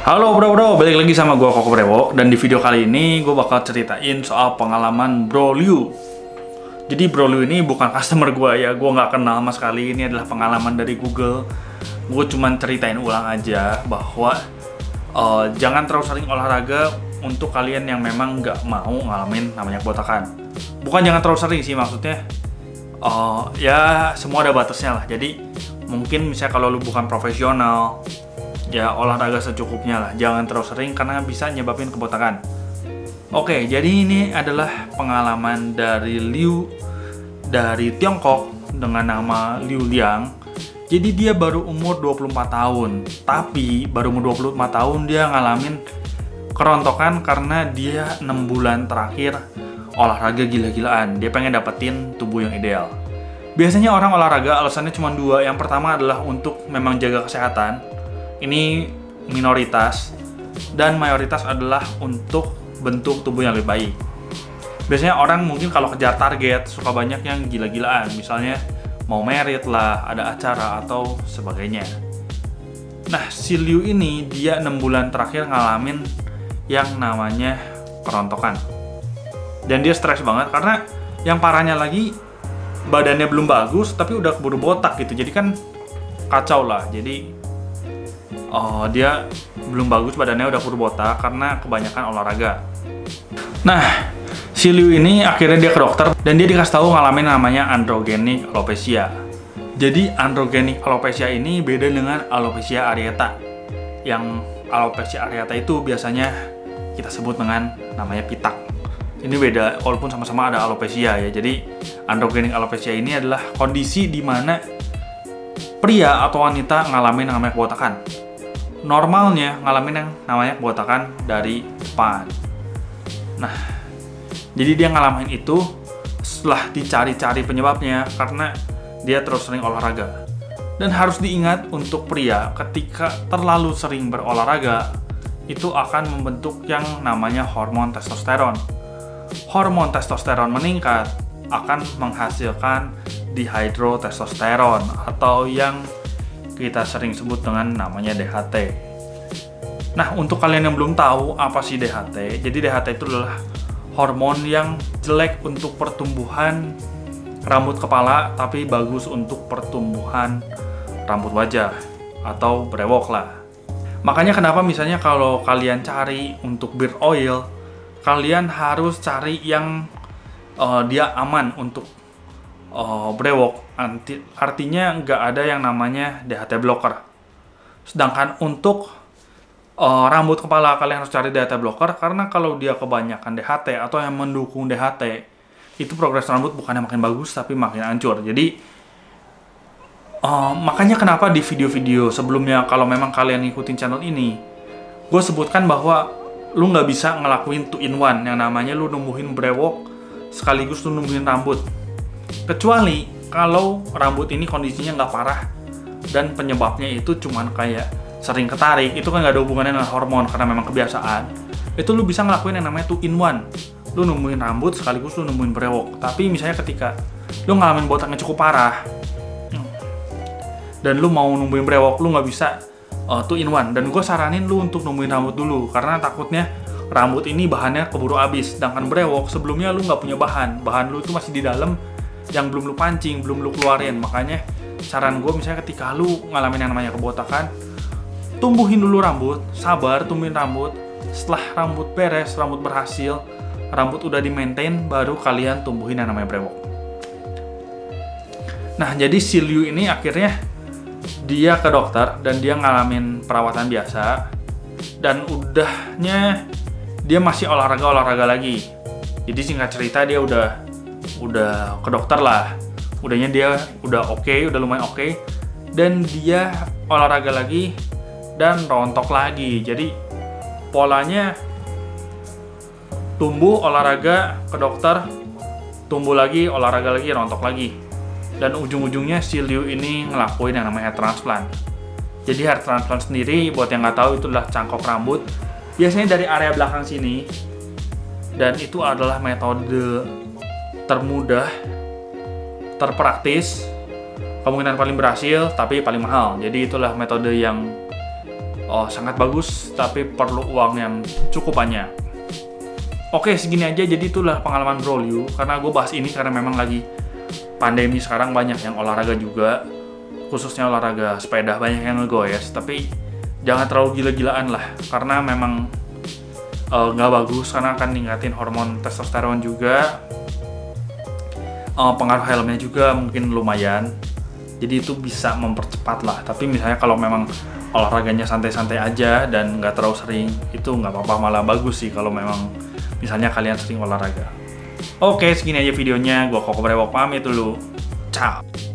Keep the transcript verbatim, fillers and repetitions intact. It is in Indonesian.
Halo bro-bro, balik lagi sama gua Koko Brewo. Dan di video kali ini gue bakal ceritain soal pengalaman Bro Liu. Jadi Bro Liu ini bukan customer gua ya, gua nggak kenal sama sekali. Ini adalah pengalaman dari Google. Gue cuman ceritain ulang aja bahwa uh, jangan terlalu sering olahraga untuk kalian yang memang nggak mau ngalamin namanya kebotakan. Bukan jangan terlalu sering sih, maksudnya uh, ya semua ada batasnya lah. Jadi mungkin misalnya kalau lu bukan profesional, ya olahraga secukupnya lah, jangan terlalu sering karena bisa nyebabin kebotakan. Oke, jadi ini adalah pengalaman dari Liu dari Tiongkok dengan nama Liu Liang. Jadi dia baru umur dua puluh empat tahun, tapi baru umur dua puluh empat tahun dia ngalamin kerontokan karena dia enam bulan terakhir olahraga gila-gilaan. Dia pengen dapetin tubuh yang ideal. Biasanya orang olahraga alasannya cuma dua. Yang pertama adalah untuk memang jaga kesehatan. Ini minoritas, dan mayoritas adalah untuk bentuk tubuh yang lebih baik. Biasanya orang mungkin kalau kejar target suka banyak yang gila-gilaan, misalnya mau merit lah, ada acara atau sebagainya. Nah, si Liu ini dia enam bulan terakhir ngalamin yang namanya kerontokan. Dan dia stres banget karena yang parahnya lagi badannya belum bagus tapi udah keburu botak gitu. Jadi kan kacau lah. Jadi Oh, dia belum bagus, badannya udah keburu botak karena kebanyakan olahraga. Nah, si Liu ini akhirnya dia ke dokter dan dia dikasih tahu ngalamin namanya androgenik alopecia. Jadi androgenik alopecia ini beda dengan alopecia areata. Yang alopecia areata itu biasanya kita sebut dengan namanya pitak. Ini beda, walaupun sama-sama ada alopecia ya. Jadi androgenik alopecia ini adalah kondisi di mana pria atau wanita ngalamin namanya kebotakan. Normalnya ngalamin yang namanya kebotakan dari depan. Nah, jadi dia ngalamin itu setelah dicari-cari penyebabnya karena dia terus sering olahraga. Dan harus diingat untuk pria, ketika terlalu sering berolahraga, itu akan membentuk yang namanya hormon testosteron. Hormon testosteron meningkat akan menghasilkan dihidrotestosteron atau yang kita sering sebut dengan namanya D H T. Nah, untuk kalian yang belum tahu apa sih D H T, jadi D H T itu adalah hormon yang jelek untuk pertumbuhan rambut kepala, tapi bagus untuk pertumbuhan rambut wajah atau brewok lah. Makanya kenapa misalnya kalau kalian cari untuk beard oil, kalian harus cari yang uh, dia aman untuk Oh, brewok. Artinya nggak ada yang namanya D H T blocker. Sedangkan untuk uh, rambut kepala kalian harus cari D H T blocker karena kalau dia kebanyakan D H T atau yang mendukung D H T, itu progres rambut bukannya makin bagus tapi makin hancur. Jadi uh, makanya kenapa di video-video sebelumnya kalau memang kalian ngikutin channel ini, gue sebutkan bahwa lu nggak bisa ngelakuin two in one yang namanya lu numbuhin brewok sekaligus lu numbuhin rambut. Kecuali kalau rambut ini kondisinya nggak parah dan penyebabnya itu cuman kayak sering ketarik, itu kan nggak ada hubungannya dengan hormon karena memang kebiasaan. Itu lu bisa ngelakuin yang namanya two in one. Lu numbuhin rambut sekaligus lu numbuhin brewok. Tapi misalnya ketika lu ngalamin botaknya cukup parah dan lu mau numbuhin brewok, lu nggak bisa uh, two in one. Dan gue saranin lu untuk numbuhin rambut dulu karena takutnya rambut ini bahannya keburu habis. Sedangkan brewok sebelumnya lu nggak punya bahan, bahan lu itu masih di dalam yang belum lu pancing, belum lu keluarin. Makanya saran gue misalnya ketika lu ngalamin yang namanya kebotakan, tumbuhin dulu rambut, sabar tumbuhin rambut. Setelah rambut beres, rambut berhasil, rambut udah di-maintain, baru kalian tumbuhin yang namanya brewok. Nah, jadi si Liu ini akhirnya dia ke dokter dan dia ngalamin perawatan biasa, dan udahnya dia masih olahraga-olahraga lagi. Jadi singkat cerita dia udah udah ke dokter lah, udahnya dia udah oke, okay, udah lumayan oke, okay. Dan dia olahraga lagi dan rontok lagi. Jadi polanya tumbuh, olahraga, ke dokter, tumbuh lagi, olahraga lagi, rontok lagi. Dan ujung-ujungnya si Liu ini ngelakuin yang namanya hair transplant. Jadi hair transplant sendiri, buat yang nggak tahu, itu adalah cangkok rambut biasanya dari area belakang sini, dan itu adalah metode termudah, terpraktis, kemungkinan paling berhasil, tapi paling mahal. Jadi itulah metode yang oh, sangat bagus, tapi perlu uang yang cukup banyak. Oke, segini aja. Jadi itulah pengalaman Brolio. Karena gue bahas ini karena memang lagi pandemi sekarang, banyak yang olahraga juga, khususnya olahraga sepeda, banyak yang ngegoes. Tapi jangan terlalu gila-gilaan lah, karena memang nggak uh, bagus, karena akan ningkatin hormon testosteron juga. Uh, pengaruh helmnya juga mungkin lumayan. Jadi itu bisa mempercepat lah. Tapi misalnya kalau memang olahraganya santai-santai aja dan nggak terlalu sering, itu nggak apa-apa, malah bagus sih kalau memang misalnya kalian sering olahraga. Oke, segini aja videonya. Gua Koko Brewok pamit dulu. Ciao.